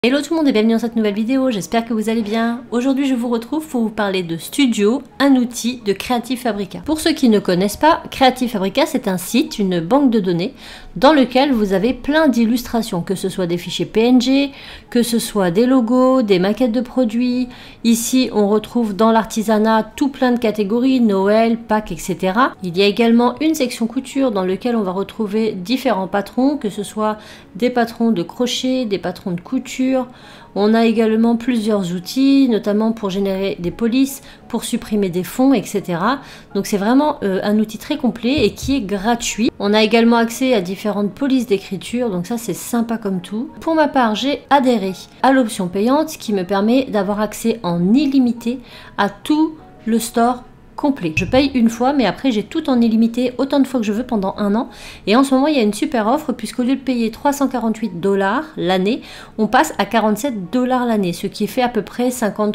Hello tout le monde et bienvenue dans cette nouvelle vidéo, j'espère que vous allez bien. Aujourd'hui je vous retrouve pour vous parler de Studio, un outil de Creative Fabrica. Pour ceux qui ne connaissent pas, Creative Fabrica c'est un site, une banque de données dans lequel vous avez plein d'illustrations, que ce soit des fichiers PNG, que ce soit des logos, des maquettes de produits. Ici on retrouve dans l'artisanat tout plein de catégories, Noël, Pâques, etc. Il y a également une section couture dans laquelle on va retrouver différents patrons, que ce soit des patrons de crochet, des patrons de couture. On a également plusieurs outils, notamment pour générer des polices, pour supprimer des fonds, etc. Donc c'est vraiment un outil très complet et qui est gratuit. On a également accès à différentes polices d'écriture, donc ça c'est sympa comme tout. Pour ma part, j'ai adhéré à l'option payante qui me permet d'avoir accès en illimité à tout le store complet. Je paye une fois, mais après j'ai tout en illimité autant de fois que je veux pendant un an. Et en ce moment, il y a une super offre puisqu'au lieu de payer 348 $ l'année, on passe à 47 $ l'année, ce qui fait à peu près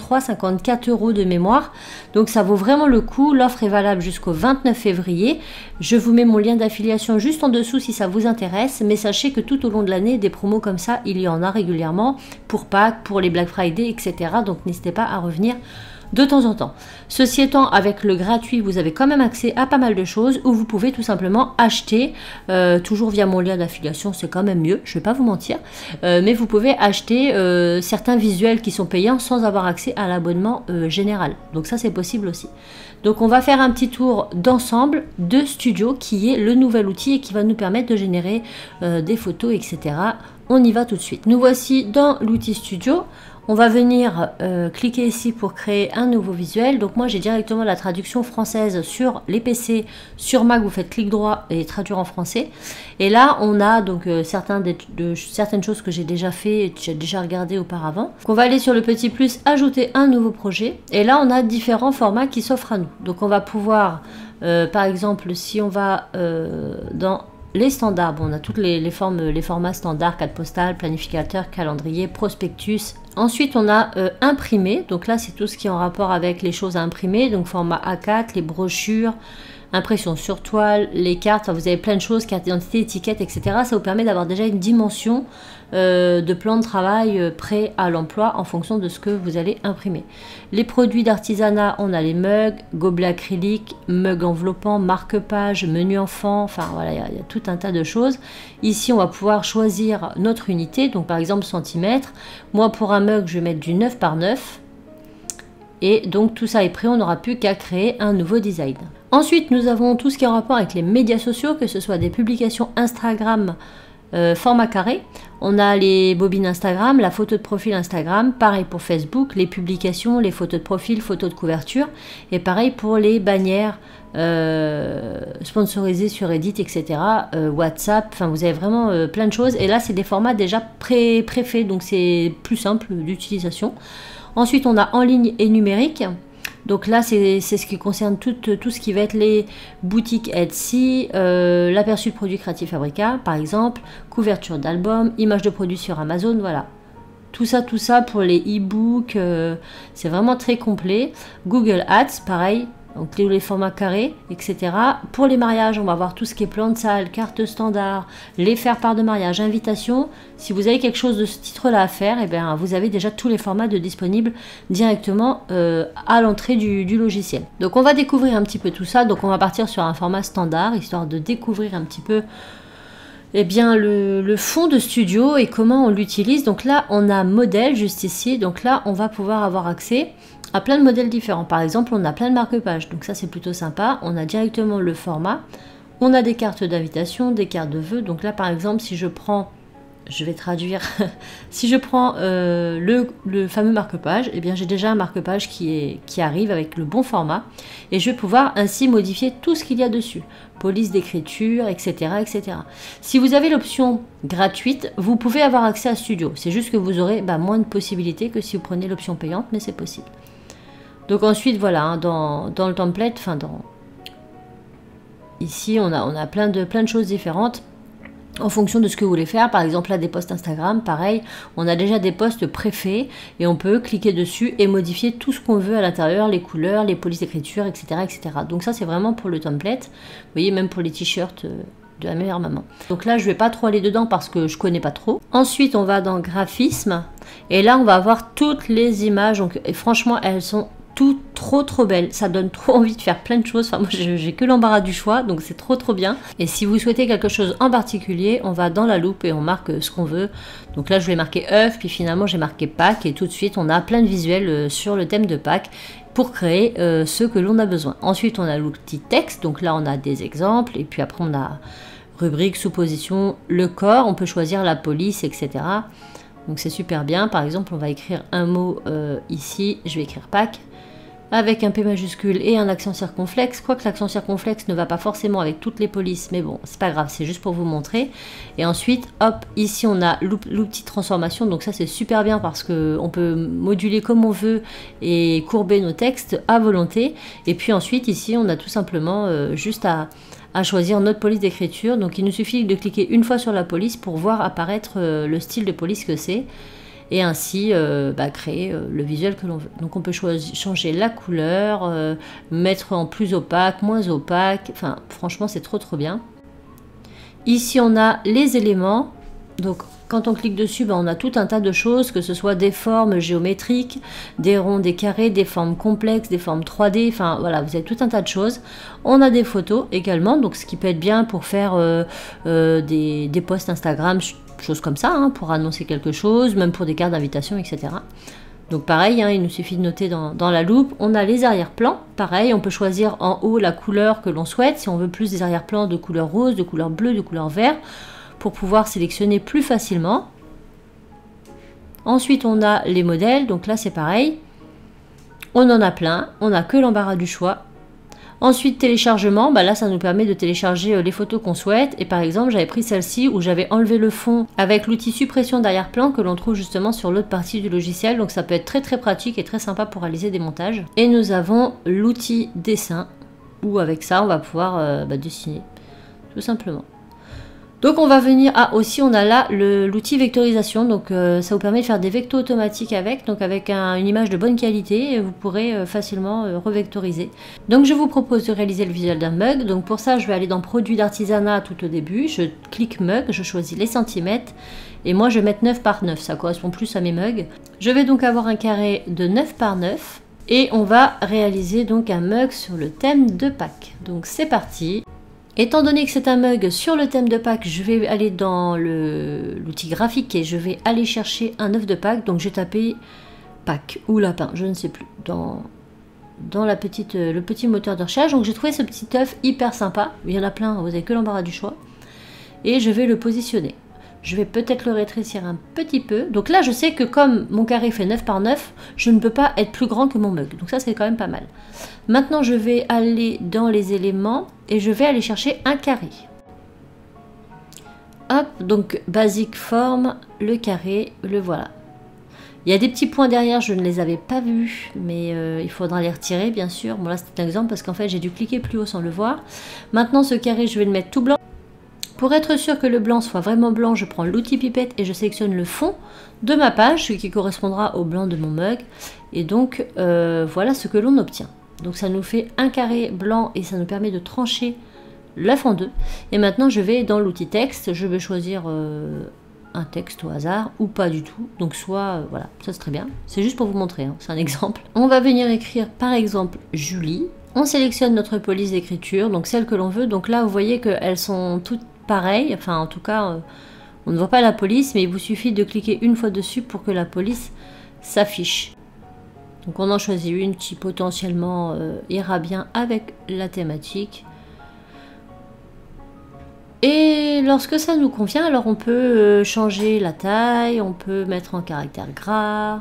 53-54 € de mémoire. Donc ça vaut vraiment le coup. L'offre est valable jusqu'au 29 février. Je vous mets mon lien d'affiliation juste en dessous si ça vous intéresse. Mais sachez que tout au long de l'année, des promos comme ça, il y en a régulièrement pour Pâques, pour les Black Friday, etc. Donc n'hésitez pas à revenir de temps en temps. Ceci étant, avec le gratuit, vous avez quand même accès à pas mal de choses où vous pouvez tout simplement acheter, toujours via mon lien d'affiliation, c'est quand même mieux, je vais pas vous mentir, mais vous pouvez acheter certains visuels qui sont payants sans avoir accès à l'abonnement général. Donc ça c'est possible aussi. Donc on va faire un petit tour d'ensemble de Studio qui est le nouvel outil et qui va nous permettre de générer des photos, etc. On y va tout de suite. Nous voici dans l'outil Studio. On va venir cliquer ici pour créer un nouveau visuel. Donc moi j'ai directement la traduction française sur les PC. Sur Mac vous faites clic droit et traduire en français. Et là on a donc certaines choses que j'ai déjà fait, j'ai déjà regardé auparavant. Donc on va aller sur le petit plus, ajouter un nouveau projet. Et là on a différents formats qui s'offrent à nous. Donc on va pouvoir, par exemple si on va dans les standards, bon, on a toutes les formats standards, carte postale, planificateur, calendrier, prospectus. Ensuite, on a imprimé, donc là, c'est tout ce qui est en rapport avec les choses à imprimer, donc format A4, les brochures, impression sur toile, les cartes, enfin, vous avez plein de choses, carte d'identité, étiquette, etc. Ça vous permet d'avoir déjà une dimension de plan de travail prêt à l'emploi en fonction de ce que vous allez imprimer. Les produits d'artisanat, on a les mugs, gobelets acryliques, mugs enveloppants, marque-page, menu enfant, enfin voilà, il y a tout un tas de choses. Ici, on va pouvoir choisir notre unité, donc par exemple centimètres. Moi, pour un mug, je vais mettre du 9 par 9. Et donc tout ça est prêt, on n'aura plus qu'à créer un nouveau design. Ensuite, nous avons tout ce qui est en rapport avec les médias sociaux, que ce soit des publications Instagram, format carré. On a les bobines Instagram, la photo de profil Instagram, pareil pour Facebook, les publications, les photos de profil, photos de couverture, et pareil pour les bannières sponsorisées sur Edit, etc. WhatsApp, enfin vous avez vraiment plein de choses. Et là, c'est des formats déjà préfaits, donc c'est plus simple d'utilisation. Ensuite, on a en ligne et numérique. Donc là, c'est ce qui concerne tout ce qui va être les boutiques Etsy, l'aperçu de produits Creative Fabrica, par exemple, couverture d'album, images de produits sur Amazon, voilà. Tout ça pour les e-books, c'est vraiment très complet. Google Ads, pareil. Donc les formats carrés, etc. Pour les mariages, on va voir tout ce qui est plan de salle, carte standard, les faire-part de mariage, invitation. Si vous avez quelque chose de ce titre-là à faire, eh bien, vous avez déjà tous les formats disponibles directement à l'entrée du logiciel. Donc on va découvrir un petit peu tout ça. Donc on va partir sur un format standard, histoire de découvrir un petit peu eh bien, le fond de Studio et comment on l'utilise. Donc là, on a modèle juste ici. Donc là, on va pouvoir avoir accès à plein de modèles différents. Par exemple, on a plein de marque-pages. Donc ça, c'est plutôt sympa. On a directement le format. On a des cartes d'invitation, des cartes de vœux. Donc là, par exemple, si je prends... Je vais traduire. Si je prends le fameux marque-page, eh bien j'ai déjà un marque-page qui arrive avec le bon format et je vais pouvoir ainsi modifier tout ce qu'il y a dessus. Police d'écriture, etc., etc. Si vous avez l'option gratuite, vous pouvez avoir accès à Studio. C'est juste que vous aurez moins de possibilités que si vous prenez l'option payante, mais c'est possible. Donc ensuite, voilà, hein, dans le template, enfin ici, on a plein de choses différentes. En fonction de ce que vous voulez faire, par exemple là des posts Instagram, pareil, on a déjà des posts préfaits et on peut cliquer dessus et modifier tout ce qu'on veut à l'intérieur, les couleurs, les polices d'écriture, etc., etc. Donc ça c'est vraiment pour le template. Vous voyez, même pour les t-shirts, de la meilleure maman. Donc là, je vais pas trop aller dedans parce que je connais pas trop. Ensuite, on va dans graphisme et là, on va avoir toutes les images. Donc, et franchement, elles sont toutes trop belles. Ça donne trop envie de faire plein de choses. Enfin, moi, j'ai que l'embarras du choix, donc c'est trop bien. Et si vous souhaitez quelque chose en particulier, on va dans la loupe et on marque ce qu'on veut. Donc là, je vais marquer œuf, puis finalement, j'ai marqué Pâques et tout de suite, on a plein de visuels sur le thème de Pâques pour créer ce que l'on a besoin. Ensuite, on a l'outil texte. Donc là, on a des exemples et puis après, on a rubrique, supposition, le corps. On peut choisir la police, etc. Donc c'est super bien. Par exemple, on va écrire un mot ici. Je vais écrire Pâques avec un P majuscule et un accent circonflexe, quoique l'accent circonflexe ne va pas forcément avec toutes les polices, mais bon, c'est pas grave, c'est juste pour vous montrer. Et ensuite, hop, ici on a l'outil transformation, donc ça c'est super bien parce qu'on peut moduler comme on veut et courber nos textes à volonté. Et puis ensuite, ici, on a tout simplement juste à choisir notre police d'écriture. Donc il nous suffit de cliquer une fois sur la police pour voir apparaître le style de police que c'est. Et ainsi créer le visuel que l'on veut. Donc on peut changer la couleur, mettre en plus opaque, moins opaque, enfin franchement c'est trop bien. Ici on a les éléments, donc quand on clique dessus, on a tout un tas de choses, que ce soit des formes géométriques, des ronds, des carrés, des formes complexes, des formes 3D, enfin voilà, vous avez tout un tas de choses. On a des photos également, donc ce qui peut être bien pour faire des posts Instagram, choses comme ça, hein, pour annoncer quelque chose, même pour des cartes d'invitation, etc. Donc pareil, hein, il nous suffit de noter dans la loupe. On a les arrière-plans, pareil, on peut choisir en haut la couleur que l'on souhaite, si on veut plus des arrière-plans de couleur rose, de couleur bleue, de couleur vert, pour pouvoir sélectionner plus facilement. Ensuite, on a les modèles, donc là c'est pareil. On en a plein, on n'a que l'embarras du choix. Ensuite, téléchargement, là ça nous permet de télécharger les photos qu'on souhaite. Et par exemple, j'avais pris celle-ci où j'avais enlevé le fond avec l'outil suppression d'arrière-plan que l'on trouve justement sur l'autre partie du logiciel. Donc ça peut être très pratique et très sympa pour réaliser des montages. Et nous avons l'outil dessin où avec ça on va pouvoir dessiner tout simplement. Donc on va venir, aussi on a là l'outil vectorisation, donc ça vous permet de faire des vectos automatiques avec, donc avec une image de bonne qualité, vous pourrez facilement revectoriser. Donc je vous propose de réaliser le visuel d'un mug, donc pour ça je vais aller dans produits d'artisanat tout au début, je clique mug, je choisis les centimètres, et moi je vais mettre 9 par 9, ça correspond plus à mes mugs. Je vais donc avoir un carré de 9 par 9, et on va réaliser donc un mug sur le thème de Pâques. Donc c'est parti. Étant donné que c'est un mug sur le thème de Pâques, je vais aller dans l'outil graphique et je vais aller chercher un œuf de Pâques. Donc j'ai tapé Pâques ou lapin, je ne sais plus, dans le petit moteur de recherche. Donc j'ai trouvé ce petit œuf hyper sympa. Il y en a plein, vous n'avez que l'embarras du choix. Et je vais le positionner. Je vais peut-être le rétrécir un petit peu. Donc là, je sais que comme mon carré fait 9 par 9, je ne peux pas être plus grand que mon mug. Donc ça, c'est quand même pas mal. Maintenant, je vais aller dans les éléments et je vais aller chercher un carré. Hop, donc basique forme, le carré, le voilà. Il y a des petits points derrière, je ne les avais pas vus, mais il faudra les retirer, bien sûr. Bon, là, c'est un exemple parce qu'en fait, j'ai dû cliquer plus haut sans le voir. Maintenant, ce carré, je vais le mettre tout blanc. Pour être sûr que le blanc soit vraiment blanc, je prends l'outil pipette et je sélectionne le fond de ma page, ce qui correspondra au blanc de mon mug. Et donc, voilà ce que l'on obtient. Donc ça nous fait un carré blanc et ça nous permet de trancher l'œuf en deux. Et maintenant, je vais dans l'outil texte. Je vais choisir un texte au hasard ou pas du tout. Donc soit, voilà, ça c'est très bien. C'est juste pour vous montrer, hein, c'est un exemple. On va venir écrire par exemple Julie. On sélectionne notre police d'écriture, donc celle que l'on veut. Donc là, vous voyez qu'elles sont toutes pareil, enfin en tout cas on ne voit pas la police, mais il vous suffit de cliquer une fois dessus pour que la police s'affiche. Donc on en choisit une qui potentiellement ira bien avec la thématique. Et lorsque ça nous convient, alors on peut changer la taille, on peut mettre en caractère gras.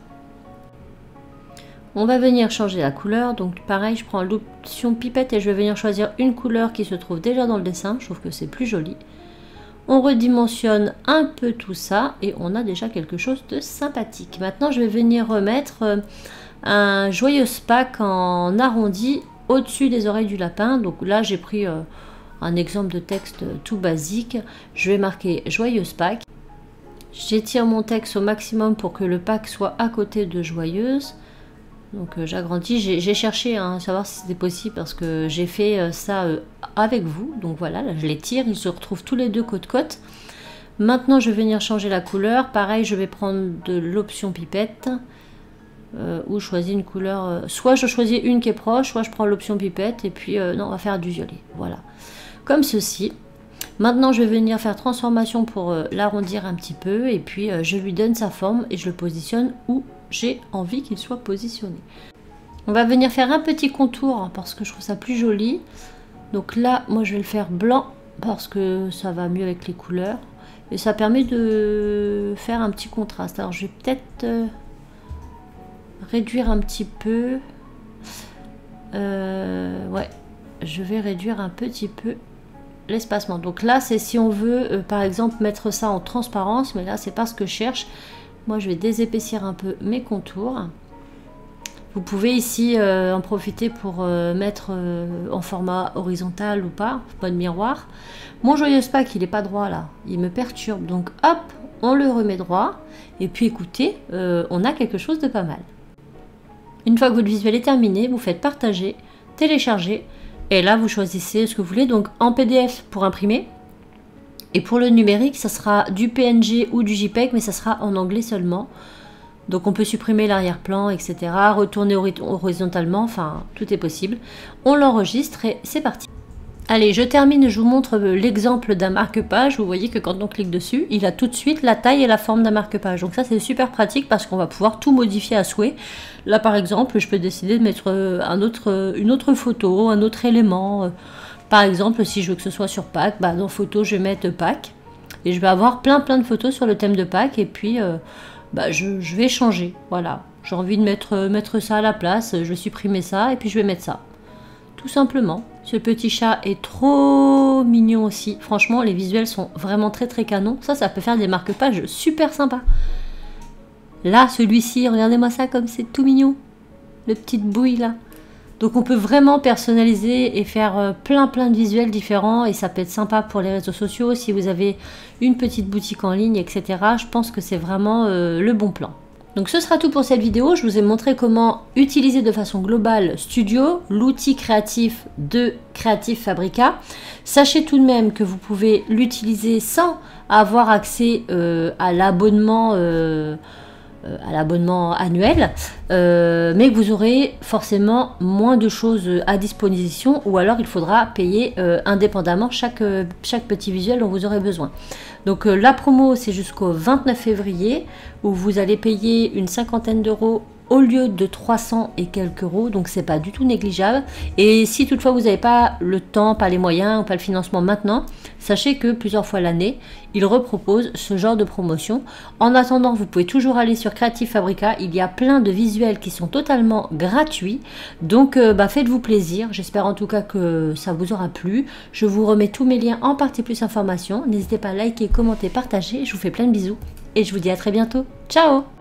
On va venir changer la couleur, donc pareil, je prends l'option pipette et je vais venir choisir une couleur qui se trouve déjà dans le dessin, je trouve que c'est plus joli. On redimensionne un peu tout ça et on a déjà quelque chose de sympathique. Maintenant, je vais venir remettre un joyeux Pâques en arrondi au-dessus des oreilles du lapin. Donc là, j'ai pris un exemple de texte tout basique. Je vais marquer joyeuse Pâques. J'étire mon texte au maximum pour que le Pâques soit à côté de joyeuse. Donc j'agrandis, j'ai cherché à savoir si c'était possible parce que j'ai fait ça avec vous. Donc voilà, là je les tire, ils se retrouvent tous les deux côte-côte. Maintenant je vais venir changer la couleur. Pareil, je vais prendre de l'option pipette. Ou je choisis une couleur, soit je choisis une qui est proche, soit je prends l'option pipette. Et puis non, on va faire du violet, voilà. Comme ceci. Maintenant je vais venir faire transformation pour l'arrondir un petit peu. Et puis je lui donne sa forme et je le positionne où j'ai envie qu'il soit positionné. On va venir faire un petit contour parce que je trouve ça plus joli. Donc là, moi je vais le faire blanc parce que ça va mieux avec les couleurs. Et ça permet de faire un petit contraste. Alors je vais peut-être réduire un petit peu. Ouais, je vais réduire un petit peu l'espacement. Donc là, c'est si on veut, par exemple, mettre ça en transparence. Mais là, c'est pas ce que je cherche. Moi, je vais désépaissir un peu mes contours. Vous pouvez ici en profiter pour mettre en format horizontal ou pas, mode miroir. Mon joyeux pack, il n'est pas droit là, il me perturbe. Donc hop, on le remet droit. Et puis écoutez, on a quelque chose de pas mal. Une fois que votre visuel est terminé, vous faites partager, télécharger. Et là, vous choisissez ce que vous voulez. Donc en PDF pour imprimer. Et pour le numérique, ça sera du PNG ou du JPEG, mais ça sera en anglais seulement. Donc on peut supprimer l'arrière-plan, etc. Retourner horizontalement, enfin tout est possible. On l'enregistre et c'est parti. Allez, je termine, je vous montre l'exemple d'un marque-page. Vous voyez que quand on clique dessus, il a tout de suite la taille et la forme d'un marque-page. Donc ça c'est super pratique parce qu'on va pouvoir tout modifier à souhait. Là par exemple, je peux décider de mettre une autre photo, un autre élément. Par exemple, si je veux que ce soit sur Pâques, bah, dans photo, je vais mettre Pâques. Et je vais avoir plein de photos sur le thème de Pâques. Et puis, bah, je vais changer. Voilà. J'ai envie de mettre ça à la place. Je vais supprimer ça et puis je vais mettre ça. Tout simplement. Ce petit chat est trop mignon aussi. Franchement, les visuels sont vraiment très canons. Ça peut faire des marque-pages super sympas. Là, celui-ci, regardez-moi ça comme c'est tout mignon. Le petite bouille là. Donc on peut vraiment personnaliser et faire plein de visuels différents et ça peut être sympa pour les réseaux sociaux si vous avez une petite boutique en ligne, etc. Je pense que c'est vraiment le bon plan. Donc ce sera tout pour cette vidéo. Je vous ai montré comment utiliser de façon globale Studio, l'outil créatif de Creative Fabrica. Sachez tout de même que vous pouvez l'utiliser sans avoir accès à l'abonnement annuel, mais que vous aurez forcément moins de choses à disposition ou alors il faudra payer indépendamment chaque petit visuel dont vous aurez besoin. Donc la promo c'est jusqu'au 29 février où vous allez payer une cinquantaine d'euros au lieu de 300 et quelques euros, donc c'est pas du tout négligeable. Et si toutefois vous n'avez pas le temps, pas les moyens ou pas le financement maintenant, sachez que plusieurs fois l'année, ils reproposent ce genre de promotion. En attendant, vous pouvez toujours aller sur Creative Fabrica, il y a plein de visuels qui sont totalement gratuits, donc faites-vous plaisir. J'espère en tout cas que ça vous aura plu. Je vous remets tous mes liens en partie plus information. N'hésitez pas à liker, commenter, partager. Je vous fais plein de bisous et je vous dis à très bientôt. Ciao!